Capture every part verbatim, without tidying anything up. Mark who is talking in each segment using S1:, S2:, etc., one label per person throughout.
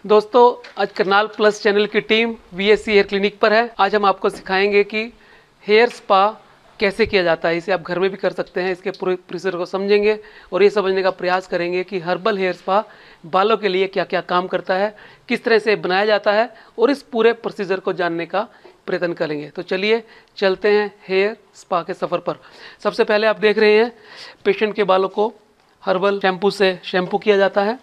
S1: दोस्तों, आज Karnal plus channel की टीम वीएससी हेयर क्लिनिक पर है। आज हम आपको सिखाएंगे कि हेयर स्पा कैसे किया जाता है। इसे आप घर में भी कर सकते हैं। इसके पूरे प्रोसीजर को समझेंगे और ये समझने का प्रयास करेंगे कि हर्बल हेयर स्पा बालों के लिए क्या क्या काम करता है, किस तरह से बनाया जाता है और इस पूरे प्रोसीजर को जानने का प्रयत्न करेंगे। तो चलिए चलते हैं हेयर स्पा के सफ़र पर। सबसे पहले आप देख रहे हैं पेशेंट के बालों को हर्बल शैम्पू से शैम्पू किया जाता है।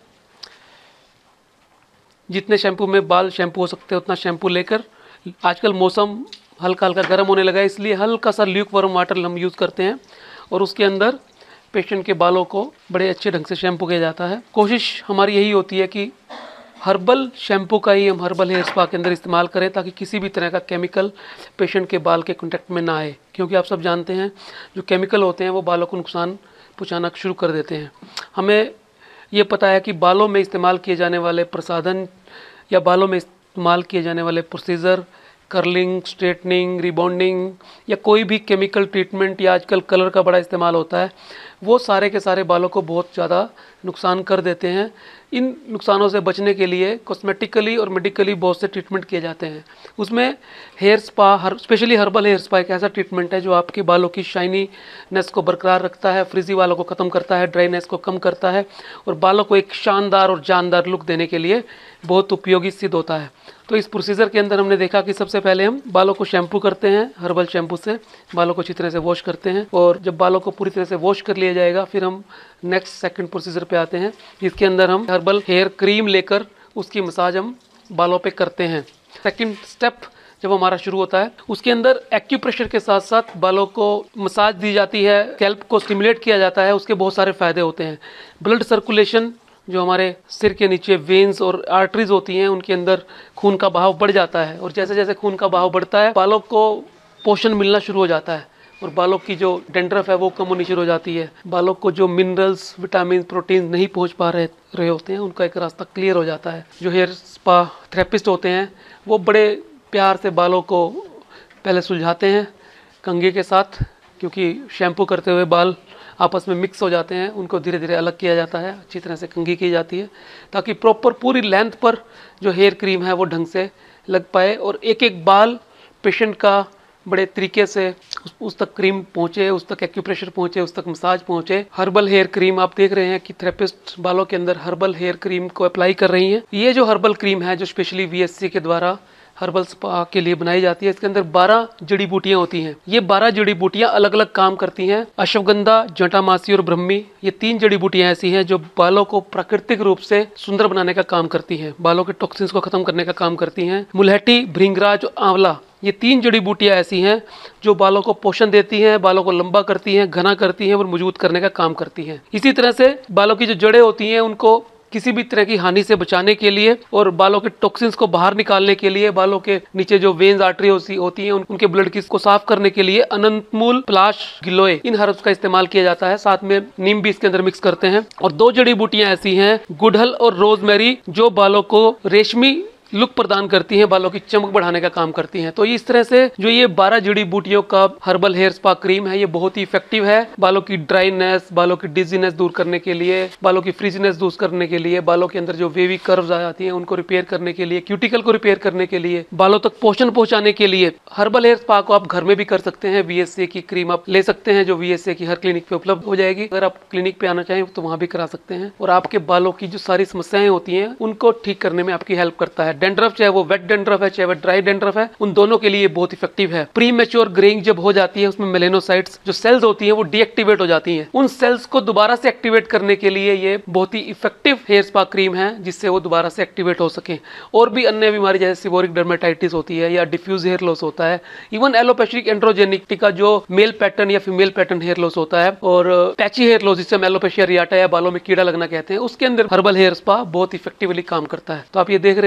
S1: जितने शैम्पू में बाल शैम्पू हो सकते हैं उतना शैम्पू लेकर, आजकल मौसम हल्का हल्का गर्म होने लगा है, इसलिए हल्का सा ल्यूक वार्म वाटर हम यूज़ करते हैं और उसके अंदर पेशेंट के बालों को बड़े अच्छे ढंग से शैम्पू किया जाता है। कोशिश हमारी यही होती है कि हर्बल शैम्पू का ही हम हर्बल हेयर स्पा के अंदर इस्तेमाल करें, ताकि किसी भी तरह का केमिकल पेशेंट के बाल के कॉन्टैक्ट में ना आए। क्योंकि आप सब जानते हैं जो केमिकल होते हैं वो बालों को नुकसान पहुँचाना शुरू कर देते हैं। हमें ये पता है कि बालों में इस्तेमाल किए जाने वाले प्रसाधन या बालों में इस्तेमाल किए जाने वाले प्रोसीजर, कर्लिंग, स्ट्रेटनिंग, रिबॉन्डिंग या कोई भी केमिकल ट्रीटमेंट या आजकल कलर का बड़ा इस्तेमाल होता है, वो सारे के सारे बालों को बहुत ज़्यादा नुकसान कर देते हैं। इन नुकसानों से बचने के लिए कॉस्मेटिकली और मेडिकली बहुत से ट्रीटमेंट किए जाते हैं। उसमें हेयर स्पा, हर स्पेशली हर्बल हेयर स्पा एक ऐसा ट्रीटमेंट है जो आपके बालों की शाइनीनेस को बरकरार रखता है, फ्रिजी बालों को ख़त्म करता है, ड्राइनेस को कम करता है और बालों को एक शानदार और जानदार लुक देने के लिए बहुत उपयोगी सिद्ध होता है। तो इस प्रोसीजर के अंदर हमने देखा कि सबसे पहले हम बालों को शैम्पू करते हैं। हर्बल शैम्पू से बालों को अच्छी तरह से वॉश करते हैं और जब बालों को पूरी तरह से वॉश कर लिया जाएगा फिर हम नेक्स्ट सेकंड प्रोसीजर पे आते हैं, जिसके अंदर हम हर्बल हेयर क्रीम लेकर उसकी मसाज हम बालों पे करते हैं। सेकंड स्टेप जब हमारा शुरू होता है उसके अंदर एक्यूप्रेशर के साथ साथ बालों को मसाज दी जाती है, स्कैल्प को स्टिमुलेट किया जाता है। उसके बहुत सारे फ़ायदे होते हैं। ब्लड सर्कुलेशन, जो हमारे सिर के नीचे वेन्स और आर्टरीज होती हैं, उनके अंदर खून का बहाव बढ़ जाता है और जैसे जैसे खून का बहाव बढ़ता है बालों को पोषण मिलना शुरू हो जाता है और बालों की जो डेंड्रफ है वो कम होनी शुरू हो जाती है। बालों को जो मिनरल्स, विटामिन, प्रोटीन नहीं पहुंच पा रहे रहे होते हैं उनका एक रास्ता क्लियर हो जाता है। जो हेयर स्पा थेरेपिस्ट होते हैं वो बड़े प्यार से बालों को पहले सुलझाते हैं कंघी के साथ, क्योंकि शैम्पू करते हुए बाल आपस में मिक्स हो जाते हैं। उनको धीरे धीरे अलग किया जाता है, अच्छी तरह से कंघी की जाती है ताकि प्रॉपर पूरी लेंथ पर जो हेयर क्रीम है वो ढंग से लग पाए और एक एक बाल पेशेंट का बड़े तरीके से उस, उस तक क्रीम पहुँचे, उस तक एक्यूप्रेशर पहुँचे, उस तक मसाज पहुँचे। हर्बल हेयर क्रीम आप देख रहे हैं कि थेरेपिस्ट बालों के अंदर हर्बल हेयर क्रीम को अप्लाई कर रही हैं। ये जो हर्बल क्रीम है जो स्पेशली वीएससी के द्वारा हर्बल स्पा के लिए बनाई जाती है, इसके अंदर बारह जड़ी बूटियां होती हैं। ये बारह जड़ी बूटियां अलग अलग काम करती हैं। अश्वगंधा, जटामासी और ब्रह्मी, ये तीन जड़ी बूटियां ऐसी हैं जो बालों को प्राकृतिक रूप से सुंदर बनाने का काम करती हैं, बालों के टॉक्सिन्स को खत्म करने का काम करती हैं। मुलहटी, भृंगराज, आंवला, ये तीन जड़ी बूटियां ऐसी हैं जो बालों को पोषण देती हैं, बालों को लंबा करती हैं, घना करती हैं और मजबूत करने का काम करती हैं। इसी तरह से बालों की जो जड़ें होती हैं उनको किसी भी तरह की हानि से बचाने के लिए और बालों के टॉक्सिन्स को बाहर निकालने के लिए, बालों के नीचे जो वेन्स, आर्टरी होती हैं उनके ब्लड की को साफ करने के लिए अनंतमूल, पलाश, गिलोय, इन हर्ब्स का इस्तेमाल किया जाता है। साथ में नीम भी इसके अंदर मिक्स करते हैं। और दो जड़ी बूटियां ऐसी हैं, गुड़हल और रोजमेरी, जो बालों को रेशमी लुक प्रदान करती हैं, बालों की चमक बढ़ाने का काम करती हैं। तो इस तरह से जो ये बारह जड़ी बूटियों का हर्बल हेयर स्पा क्रीम है ये बहुत ही इफेक्टिव है बालों की ड्राइनेस, बालों की डिजीनेस दूर करने के लिए, बालों की फ्रीजीनेस दूर करने के लिए, बालों के अंदर जो वेवी कर्व्स आ जाती हैं उनको रिपेयर करने के लिए, क्यूटिकल को रिपेयर करने के लिए, बालों तक पोषण पहुंचाने के लिए। हर्बल हेयर स्पा को आप घर में भी कर सकते हैं। वीएससी की क्रीम आप ले सकते हैं जो वीएससी की हर क्लिनिक पे उपलब्ध हो जाएगी। अगर आप क्लिनिक पे आना चाहें तो वहां भी करा सकते हैं और आपके बालों की जो सारी समस्याएं होती हैं उनको ठीक करने में आपकी हेल्प करता है। डेंड्रफ, चाहे वो वेट डेंड्रफ है चाहे वो ड्राई डेंड्रफ है, उन दोनों के लिए बहुत इफेक्टिव है। प्री मैच्योर ग्रेइंग जब हो जाती है उसमें मेलेनोसाइट्स जो सेल्स होती हैं वो डीएक्टिवेट हो जाती हैं। उन सेल्स को दोबारा से एक्टिवेट करने के लिए ये बहुत ही इफेक्टिव हेयर स्पा क्रीम है जिससे वो दोबारा से एक्टिवेट हो सके। और भी अन्य बीमारी जैसे सीबोरिक डर्मेटाइटिस होती है या डिफ्यूज हेयर लॉस होता है, इवन एलोपैथिक एंड्रोजेनिक का जो मेल पैटर्न या फीमेल पैटर्न हेयर लॉस होता है और पैची हेयर लॉस जिससे हम एलोपेशिया रियाटा या बालों में कीड़ा लगना कहते हैं, उसके अंदर हर्बल हेयर स्पा बहुत इफेक्टिवली काम करता है। तो आप ये देख रहे हैं तो किस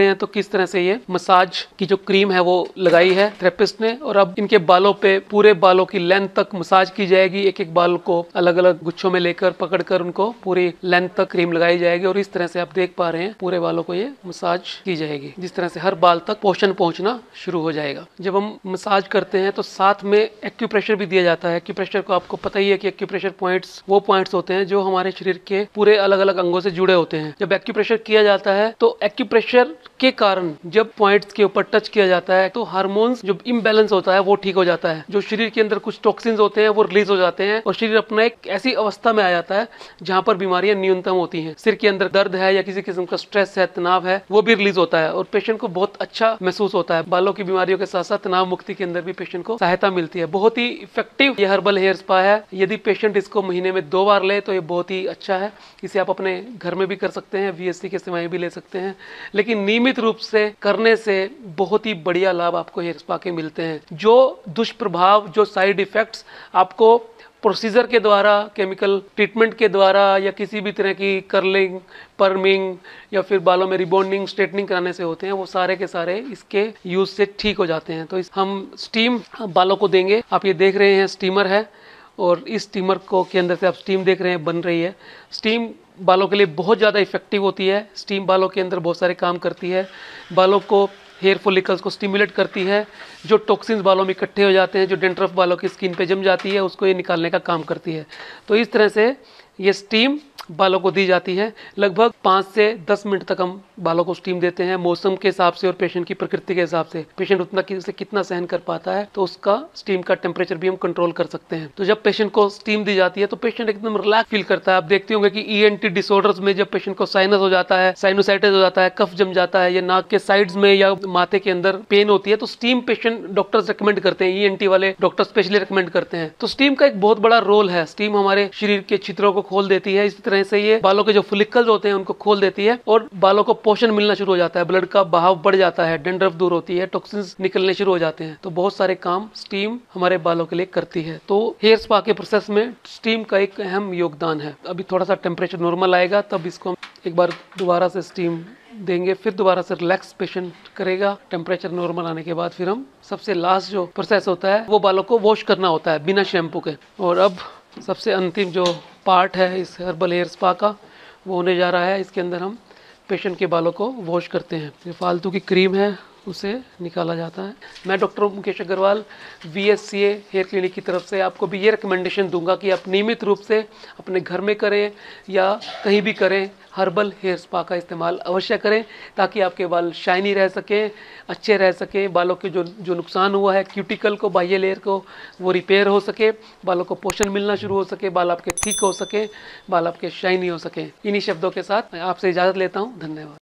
S1: इस तरह से ये मसाज की जो क्रीम है वो लगाई है थेरेपिस्ट ने, और अब इनके बालों पे पूरे बालों की लेंथ तक मसाज की जाएगी। एक एक बाल को अलग अलग गुच्छों में लेकर पकड़कर उनको पूरी लेंथ तक क्रीम लगाई जाएगी, और इस तरह से आप देख पा रहे हैं पूरे बालों को ये मसाज की जाएगी, जिस तरह से हर बाल तक पोषण पहुंचना शुरू हो जाएगा। जब हम मसाज करते हैं तो साथ में एक्यूप्रेशर भी दिया जाता है। एक्यूप्रेशर को आपको पता ही है कि एक्यूप्रेशर पॉइंट्स वो पॉइंट्स होते हैं जो हमारे शरीर के पूरे अलग अलग अंगों से जुड़े होते हैं। जब एक्यूप्रेशर किया जाता है तो एक्यूप्रेशर के कारण जब पॉइंट्स के ऊपर टच किया जाता है तो हार्मोन्स जो इम्बैलेंस होता है वो ठीक हो जाता है। जो शरीर के अंदर कुछ टॉक्सिन्स होते हैं वो रिलीज हो जाते हैं और शरीर अपना एक ऐसी अवस्था में आ जाता है जहां पर बीमारियां न्यूनतम होती हैं। सिर के अंदर दर्द है या किसी किस्म का स्ट्रेस है, तनाव है, वो भी रिलीज होता है और पेशेंट को बहुत अच्छा महसूस होता है। बालों की बीमारियों के साथ साथ तनाव मुक्ति के अंदर भी पेशेंट को सहायता मिलती है। बहुत ही इफेक्टिव ये हर्बल हेयर स्पा है। यदि पेशेंट इसको महीने में दो बार ले तो ये बहुत ही अच्छा है। इसे आप अपने घर में भी कर सकते हैं, वीएससी के सेवाएं भी ले सकते हैं, लेकिन नियमित रूप से करने से बहुत ही बढ़िया लाभ आपको हेयर स्पा के मिलते हैं। जो दुष्प्रभाव, जो साइड इफेक्ट्स आपको प्रोसीजर के द्वारा, केमिकल ट्रीटमेंट के द्वारा या किसी भी तरह की कर्लिंग, पर्मिंग या फिर बालों में रिबॉन्डिंग, स्ट्रेटनिंग कराने से होते हैं, वो सारे के सारे इसके यूज से ठीक हो जाते हैं। तो इस हम स्टीम बालों को देंगे। आप ये देख रहे हैं स्टीमर है, और इस स्टीमर को के अंदर से आप स्टीम देख रहे हैं बन रही है। स्टीम बालों के लिए बहुत ज़्यादा इफेक्टिव होती है। स्टीम बालों के अंदर बहुत सारे काम करती है। बालों को, हेयर फॉलिकल्स को स्टिमुलेट करती है। जो टॉक्सिन्स बालों में इकट्ठे हो जाते हैं, जो डेंड्रफ बालों की स्किन पे जम जाती है, उसको ये निकालने का काम करती है। तो इस तरह से ये स्टीम बालों को दी जाती है। लगभग पाँच से दस मिनट तक हम बालों को स्टीम देते हैं, मौसम के हिसाब से और पेशेंट की प्रकृति के हिसाब से। पेशेंट उतना कि, से कितना सहन कर पाता है तो उसका स्टीम का टेम्परेचर भी हम कंट्रोल कर सकते हैं। तो जब पेशेंट को स्टीम दी जाती है तो पेशेंट एकदम रिलैक्स फील करता है। आप देखते होंगे कि ईएनटी डिसऑर्डर्स में जब पेशेंट को साइनस हो जाता है, साइनोसाइटिस हो जाता है, कफ जम जाता है, या नाक के साइड्स में या माथे के अंदर पेन होती है, तो स्टीम पेशेंट डॉक्टर्स रिकमेंड करते हैं, ईएनटी वाले डॉक्टर स्पेशली रिकमेंड करते हैं। तो स्टीम का एक बहुत बड़ा रोल है। स्टीम हमारे शरीर के छिद्रों को खोल देती है। इसी तरह से ये बालों के जो फॉलिकल्स होते हैं उनको खोल देती है और बालों को पोषण मिलना शुरू हो जाता है, ब्लड का बहाव बढ़ जाता है, डेंड्रफ दूर होती है, टॉक्सिन्स निकलने शुरू हो जाते हैं। तो बहुत सारे काम स्टीम हमारे बालों के लिए करती है। तो हेयर स्पा के प्रोसेस में स्टीम का एक अहम योगदान है। अभी थोड़ा सा टेम्परेचर नॉर्मल आएगा तब इसको हम एक बार दोबारा से स्टीम देंगे, फिर दोबारा से रिलैक्स पेशेंट करेगा। टेम्परेचर नॉर्मल आने के बाद फिर हम सबसे लास्ट जो प्रोसेस होता है वो बालों को वॉश करना होता है बिना शैम्पू के। और अब सबसे अंतिम जो पार्ट है इस हर्बल हेयर स्पा का वो होने जा रहा है। इसके अंदर हम पेशेंट के बालों को वॉश करते हैं। ये फालतू की क्रीम है उसे निकाला जाता है। मैं doctor Mukesh Agrawal VSCA hair clinic की तरफ से आपको भी ये रिकमेंडेशन दूंगा कि आप नियमित रूप से अपने घर में करें या कहीं भी करें, हर्बल हेयर स्पा का इस्तेमाल अवश्य करें ताकि आपके बाल शाइनी रह सकें, अच्छे रह सकें। बालों के जो जो नुकसान हुआ है क्यूटिकल को, बाह्य लेयर को, वो रिपेयर हो सके, बालों को पोषण मिलना शुरू हो सके, बाल आपके थिक हो सके, बाल आपके शाइनी हो सके। इन्हीं शब्दों के साथ मैं आपसे इजाज़त लेता हूँ। धन्यवाद।